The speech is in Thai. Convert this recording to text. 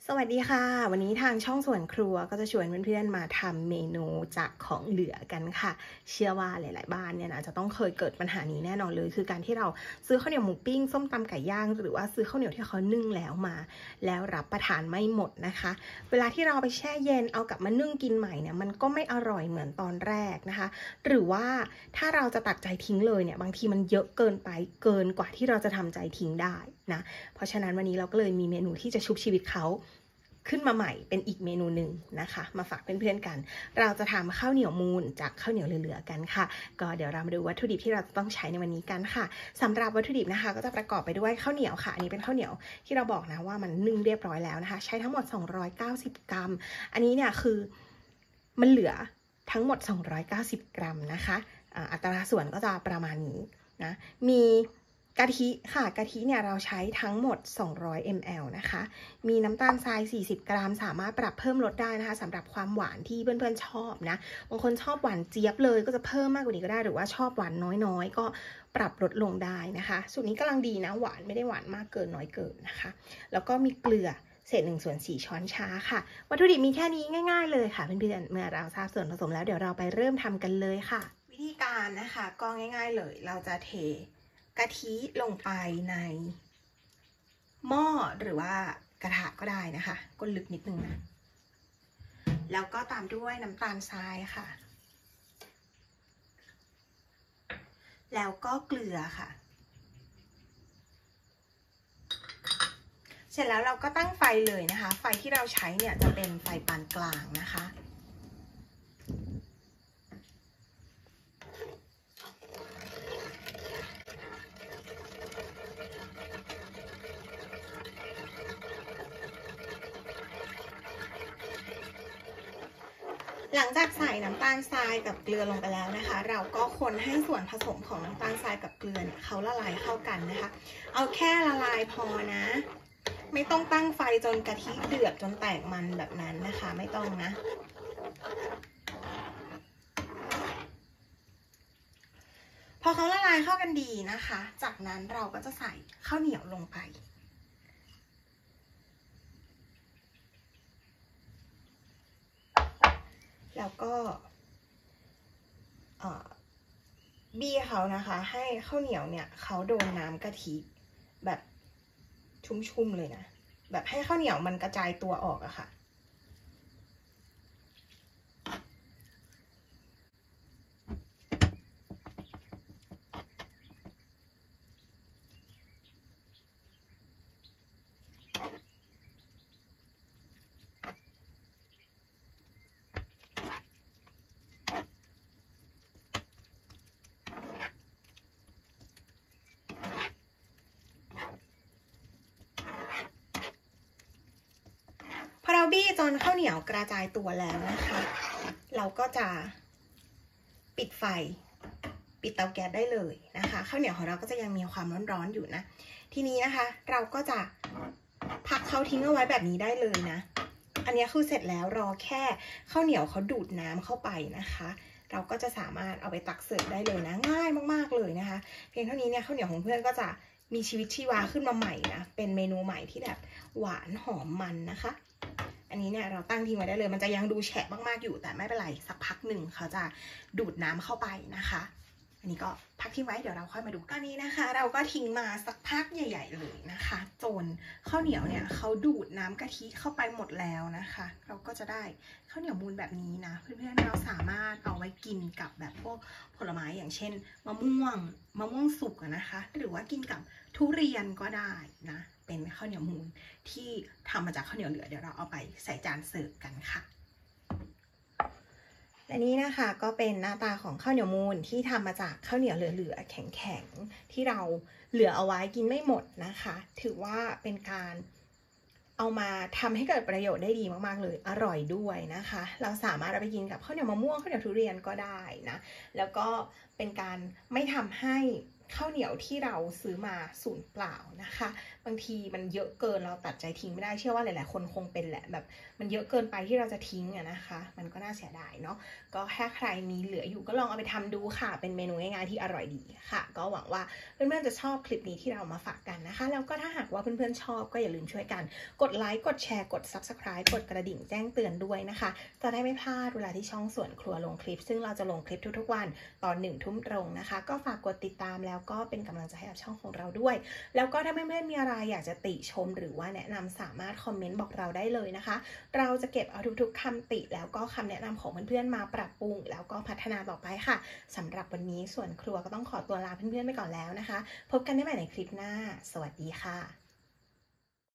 สวัสดีค่ะวันนี้ทางช่องสวนครัวก็จะชวนเพื่อนๆมาทำเมนูจากของเหลือกันค่ะเชื่อว่าหลายๆบ้านเนี่ยนะจะต้องเคยเกิดปัญหานี้แน่นอนเลยคือการที่เราซื้อข้าวเหนียวหมูปิ้งส้มตำไก่ย่างหรือว่าซื้อข้าวเหนียวที่เขานึ่งแล้วมาแล้วรับประทานไม่หมดนะคะเวลาที่เราไปแช่เย็นเอากลับมานึ่งกินใหม่เนี่ยมันก็ไม่อร่อยเหมือนตอนแรกนะคะหรือว่าถ้าเราจะตัดใจทิ้งเลยเนี่ยบางทีมันเยอะเกินไปเกินกว่าที่เราจะทำใจทิ้งได้นะเพราะฉะนั้นวันนี้เราก็เลยมีเมนูที่จะชุบชีวิตเขาขึ้นมาใหม่เป็นอีกเมนูหนึ่งนะคะมาฝากเพื่อนๆกันเราจะทำข้าวเหนียวมูนจากข้าวเหนียวเหลือๆกันค่ะก็เดี๋ยวเรามาดูวัตถุดิบที่เราจะต้องใช้ในวันนี้กันค่ะสำหรับวัตถุดิบนะคะก็จะประกอบไปด้วยข้าวเหนียวค่ะอันนี้เป็นข้าวเหนียวที่เราบอกนะว่ามันนึ่งเรียบร้อยแล้วนะคะใช้ทั้งหมด290 กรัมอันนี้เนี่ยคือมันเหลือทั้งหมด290 กรัมนะคะอัตราส่วนก็จะประมาณนี้นะมีกะทิค่ะกะทิเนี่ยเราใช้ทั้งหมด200 ml นะคะมีน้ำตาลทราย40 กรัมสามารถปรับเพิ่มลดได้นะคะสำหรับความหวานที่เพื่อนๆชอบนะบางคนชอบหวานเจี๊ยบเลยก็จะเพิ่มมากกว่านี้ก็ได้หรือว่าชอบหวานน้อยๆก็ปรับลดลงได้นะคะสูตรนี้กำลังดีนะหวานไม่ได้หวานมากเกินน้อยเกินนะคะแล้วก็มีเกลือเศษ1/4 ช้อนชาค่ะวัตถุดิบมีแค่นี้ง่ายๆเลยค่ะเพื่อนๆเมื่อเราทราบส่วนผสมแล้วเดี๋ยวเราไปเริ่มทำกันเลยค่ะวิธีการนะคะก็ง่ายๆเลยเราจะเทกะทิลงไปในหม้อหรือว่ากระทะก็ได้นะคะก้นลึกนิดนึงนะแล้วก็ตามด้วยน้ำตาลทรายค่ะแล้วก็เกลือค่ะเสร็จแล้วเราก็ตั้งไฟเลยนะคะไฟที่เราใช้เนี่ยจะเป็นไฟปานกลางนะคะหลังจากใส่น้ำตาลทรายกับเกลือลงไปแล้วนะคะเราก็คนให้ส่วนผสมของน้ำตาลทรายกับเกลือเนี่ยเขาละลายเข้ากันนะคะเอาแค่ละลายพอนะไม่ต้องตั้งไฟจนกะทิเดือดจนแตกมันแบบนั้นนะคะไม่ต้องนะพอเขาละลายเข้ากันดีนะคะจากนั้นเราก็จะใส่ข้าวเหนียวลงไปแล้วก็บี้เขานะคะให้ข้าวเหนียวเนี่ยเขาโดนน้ำกะทิแบบชุ่มๆเลยนะแบบให้ข้าวเหนียวมันกระจายตัวออกอะค่ะพอเราบี้จนข้าวเหนียวกระจายตัวแล้วนะคะเราก็จะปิดไฟปิดเตาแก๊สได้เลยนะคะข้าวเหนียวของเราก็จะยังมีความร้อนๆอยู่นะทีนี้นะคะเราก็จะพักเขาทิ้งเอาไว้แบบนี้ได้เลยนะอันนี้คือเสร็จแล้วรอแค่ข้าวเหนียวเขาดูดน้ำเข้าไปนะคะเราก็จะสามารถเอาไปตักเสิร์ฟได้เลยนะง่ายมากๆเลยนะคะเพียงเท่านี้เนี่ยข้าวเหนียวของเพื่อนก็จะมีชีวิตชีวาขึ้นมาใหม่นะเป็นเมนูใหม่ที่แบบหวานหอมมันนะคะอันนี้เนี่ยเราตั้งทิ้งไว้ได้เลยมันจะยังดูแฉะมากๆอยู่แต่ไม่เป็นไรสักพักหนึ่งเขาจะดูดน้ำเข้าไปนะคะอันนี้ก็พักทิ้งไว้เดี๋ยวเราค่อยมาดูกันนี้นะคะเราก็ทิ้งมาสักพักใหญ่ๆเลยนะคะจนข้าวเหนียวเนี่ยเขาดูดน้ำกะทิเข้าไปหมดแล้วนะคะเราก็จะได้ข้าวเหนียวมูนแบบนี้นะเพื่อนๆเราสามารถเอาไว้กินกับแบบพวกผลไม้อย่างเช่นมะม่วงสุกนะคะหรือว่ากินกับทุเรียนก็ได้นะเป็นข้าวเหนียวมูนที่ทำมาจากข้าวเหนียวเหลือเดี๋ยวเราเอาไปใส่จานเสิร์ฟกันค่ะและนี่นะคะก็เป็นหน้าตาของข้าวเหนียวมูนที่ทำมาจากข้าวเหนียวเหลือๆแข็งๆที่เราเหลือเอาไว้กินไม่หมดนะคะถือว่าเป็นการเอามาทำให้เกิดประโยชน์ได้ดีมากๆเลยอร่อยด้วยนะคะเราสามารถเอาไปกินกับข้าวเหนียวมะม่วงข้าวเหนียวทุเรียนก็ได้นะแล้วก็เป็นการไม่ทำให้ข้าวเหนียวที่เราซื้อมาสูญเปล่านะคะบางทีมันเยอะเกินเราตัดใจทิ้งไม่ได้เชื่อว่าหลายๆคนคงเป็นแหละแบบมันเยอะเกินไปที่เราจะทิ้งอะนะคะมันก็น่าเสียดายเนาะก็ถ้าใครมีเหลืออยู่ก็ลองเอาไปทำดูค่ะเป็นเมนูง่ายๆที่อร่อยดีค่ะก็หวังว่าเพื่อนๆจะชอบคลิปนี้ที่เรามาฝากกันนะคะแล้วก็ถ้าหากว่าเพื่อนๆชอบก็อย่าลืมช่วยกันกดไลค์กดแชร์กด Subscribe กดกระดิ่งแจ้งเตือนด้วยนะคะจะได้ไม่พลาดเวลาที่ช่องสวนครัวลงคลิปซึ่งเราจะลงคลิปทุกๆวันตอน1 ทุ่มตรงนะคะก็ฝากกดติดตามแล้วก็เป็นกำลังใจให้กับช่องของเราด้วยแล้วก็ถ้าเพื่อนๆมีอะไรอยากจะติชมหรือว่าแนะนำสามารถคอมเมนต์บอกเราได้เลยนะคะเราจะเก็บเอาทุกๆคำติแล้วก็คำแนะนำของเพื่อนๆมาปรับปรุงแล้วก็พัฒนาต่อไปค่ะสำหรับวันนี้ส่วนครัวก็ต้องขอตัวลาเพื่อนๆไปก่อนแล้วนะคะพบกันได้ใหม่ในคลิปหน้าสวัสดีค่ะ